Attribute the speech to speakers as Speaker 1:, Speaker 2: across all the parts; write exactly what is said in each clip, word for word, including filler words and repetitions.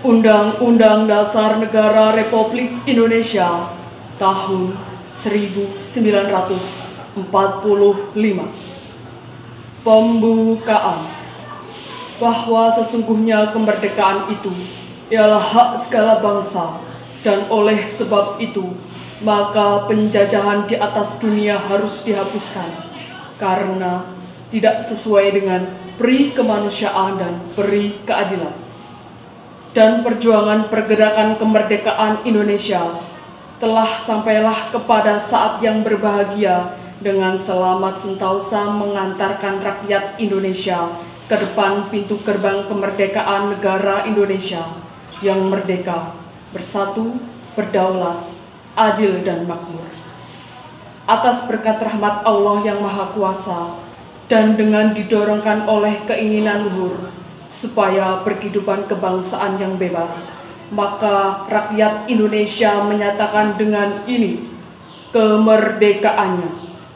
Speaker 1: Undang-Undang Dasar Negara Republik Indonesia tahun seribu sembilan ratus empat puluh lima. Pembukaan. Bahwa sesungguhnya kemerdekaan itu ialah hak segala bangsa, dan oleh sebab itu maka penjajahan di atas dunia harus dihapuskan, karena tidak sesuai dengan peri kemanusiaan dan peri keadilan. Dan perjuangan pergerakan kemerdekaan Indonesia telah sampailah kepada saat yang berbahagia dengan selamat sentosa mengantarkan rakyat Indonesia ke depan pintu gerbang kemerdekaan negara Indonesia yang merdeka, bersatu, berdaulat, adil dan makmur. Atas berkat rahmat Allah yang Maha Kuasa dan dengan didorongkan oleh keinginan luhur supaya berkehidupan kebangsaan yang bebas, maka rakyat Indonesia menyatakan dengan ini kemerdekaannya.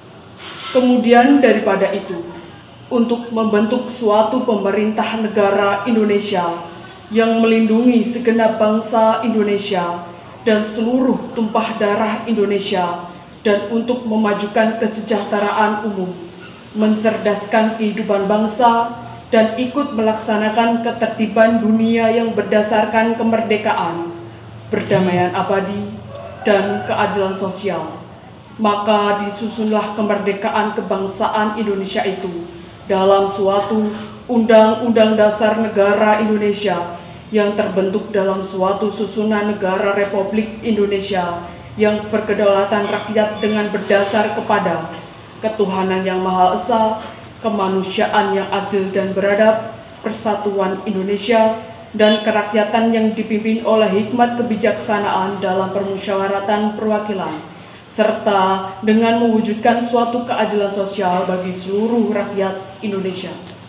Speaker 1: Kemudian daripada itu, untuk membentuk suatu pemerintah negara Indonesia yang melindungi segenap bangsa Indonesia dan seluruh tumpah darah Indonesia, dan untuk memajukan kesejahteraan umum, mencerdaskan kehidupan bangsa, dan ikut melaksanakan ketertiban dunia yang berdasarkan kemerdekaan, perdamaian abadi, dan keadilan sosial. Maka disusunlah kemerdekaan kebangsaan Indonesia itu dalam suatu Undang-Undang Dasar Negara Indonesia yang terbentuk dalam suatu susunan negara Republik Indonesia yang berkedaulatan rakyat dengan berdasar kepada ketuhanan yang Maha Esa, kemanusiaan yang adil dan beradab, persatuan Indonesia, dan kerakyatan yang dipimpin oleh hikmat kebijaksanaan dalam permusyawaratan perwakilan, serta dengan mewujudkan suatu keadilan sosial bagi seluruh rakyat Indonesia.